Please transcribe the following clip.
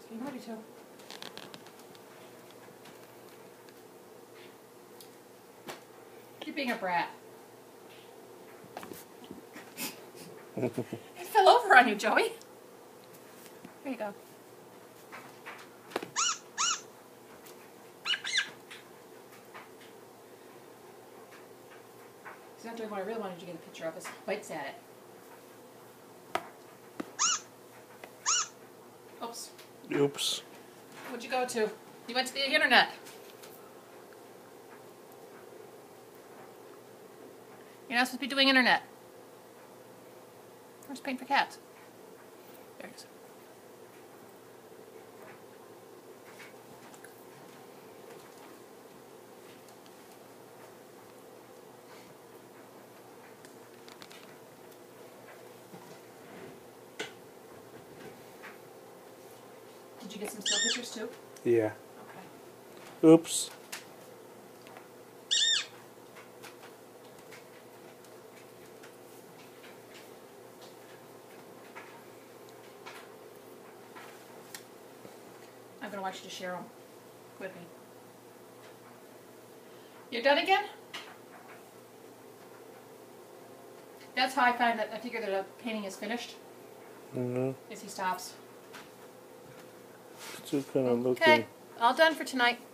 Getting ready to. You're being a brat. It fell over on you, Joey. There you go. He's not doing what I really wanted you to get a picture of. His bites at it. Oops. Oops. What'd you go to? You went to the internet. You're not supposed to be doing internet. Where's paint for cats? There it is. Did you get some still pictures too? Yeah. Okay. Oops. I'm going to want you to share them with me. You're done again? That's how I find that I figure that a painting is finished. Is he stops. Still kind of looking. Okay, all done for tonight.